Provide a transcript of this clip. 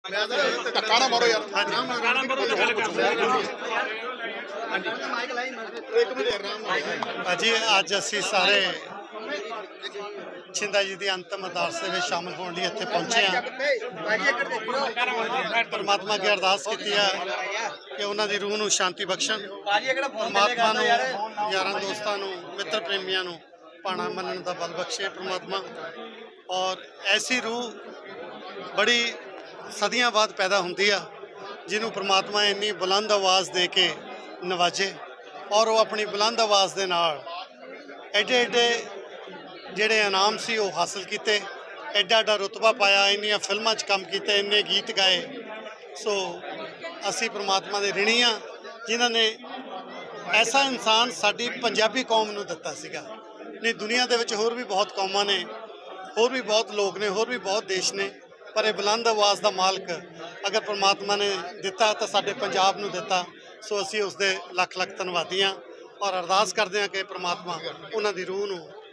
ਧੱਕਾ ਨਾ ਮਾਰੋ ਯਾਰ। जी अज असी सारे छिंदा जी की अंतिम अरदास में शामिल होने लिए इत्थे पहुंचे हैं। परमात्मा की अरदास की है कि उन्हों की रूह को शांति बख्शन, परमात्मा नूं यारां दोस्तां नूं मित्र प्रेमियां नूं पाणा मनण दा बल बख्शे परमात्मा। और ऐसी रूह बड़ी सदियां बाद पैदा होंदी है जिन्हों परमात्मा इन्नी बुलंद आवाज़ दे के नवाजे और वो अपनी बुलंद आवाज़ दे नाल एडे एडे जिहड़े इनाम सी वो हासिल किए, एडा एडा रुतबा पाया, इन्नियां फिल्मां च काम किए, इन्ने गीत गाए। सो असी परमात्मा दे ऋणी हाँ जिन्हां ने ऐसा इंसान साडी पंजाबी कौम नूं दिता सीगा। नहीं दुनिया दे विच होर भी बहुत कौमां ने, होर भी बहुत लोग ने, होर भी बहुत देश ने, पर यह बुलंद आवाज़ का मालक अगर परमात्मा ने दिता तो साडे पंजाब नूं दिता। सो असी उसदे लख लख धन्नवादी हाँ और अरदास करते हैं कि परमात्मा उन्हां दी रूह नूं